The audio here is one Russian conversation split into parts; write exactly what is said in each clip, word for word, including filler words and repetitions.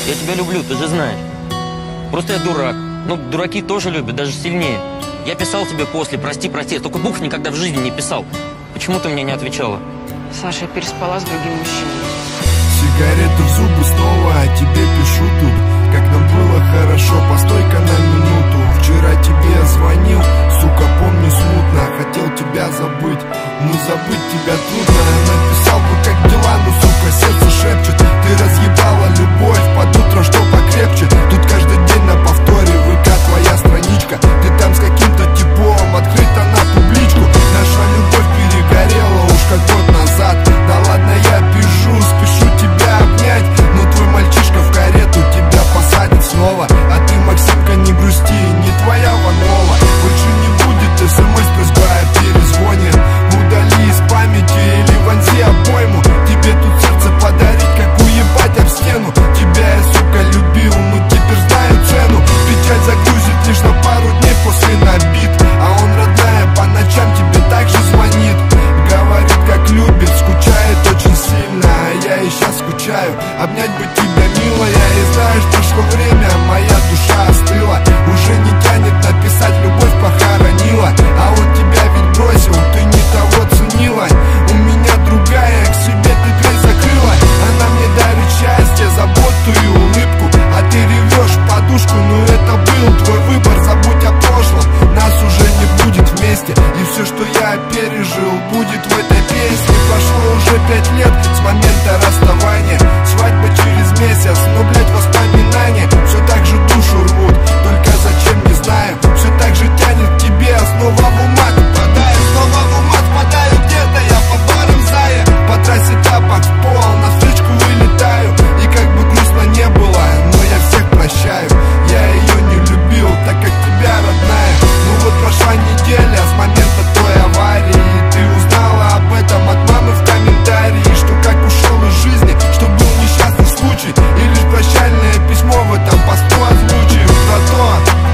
Я тебя люблю, ты же знаешь. Просто я дурак. Ну, дураки тоже любят, даже сильнее. Я писал тебе после, прости, прости. Я только букв никогда в жизни не писал. Почему ты мне не отвечала? Саша, я переспала с другим мужчиной. Сигареты в зубы снова, а тебе пишу тут. Как нам было хорошо, постой-ка на минуту. Вчера тебе звонил, сука, помню смутно. Хотел тебя забыть, но забыть тебя трудно. Написал бы, как дела, но, сука, сердце шепчет. Ты разъебала любовь под утро, что покрепче. Тут каждый день на повторе ВК твоя страничка. Ты там с каким-то типом, открыта на публичку. Наша любовь перегорела уж как год назад. Да ладно, я пишу, спешу тебя обнять. Но твой мальчишка в карету тебя посадит снова. А ты, Максимка, не грусти, не твоя Ванова. Больше не будет смс просьба о перезвоне. Удали из памяти или вонзи обойму. Тебе тут сердце подарить, как уебать об стену. Тебя я, сука, любил, но теперь знаю цену. Печаль загрузит лишь на пару дней после набит. А он, родная, по ночам тебе также звонит. Говорит, как любит, скучает очень сильно. А я и сейчас скучаю, обнять бы тебя, милая. И знаешь, прошло время, моя душа остыла. Уже не тянет написать, любовь похоронила. А он тебя ведь бросил, ты не того ценила. У меня другая, к себе ты дверь закрыла. Она мне дарит счастье, заботу и улыбку. А ты ревешь в подушку, но это был твой выбор. Забудь о прошлом, нас уже не будет вместе. И все, что я пережил, будет в этой песне. Прошло уже пять лет с момента расставания. Свадьба через месяц, но, блядь, воспоминания все так же душу рвут. Только зачем, не знаю. Все так же тянет к тебе, снова в умат впадаю. Снова в умат впадаю, где-то я по барам зая. По трассе тапок в пол, на встречку вылетаю. И как бы грустно не было, но я всех прощаю. Я ее не любил, так как тебя, родная. Ну вот прошла неделя с момента той аварии. И ты узнала об этом от мамы в комментарии. Что как ушел из жизни, что был несчастный случай. И лишь прощальное письмо в этом посту озвучив. Про то,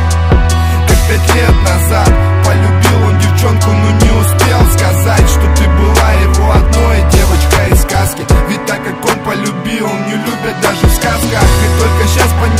как пять лет назад полюбил он девчонку, но не успел сказать, что ты была его одной девочкой из сказки. Ведь так как он полюбил, не любят даже в сказках. И только сейчас понимаю,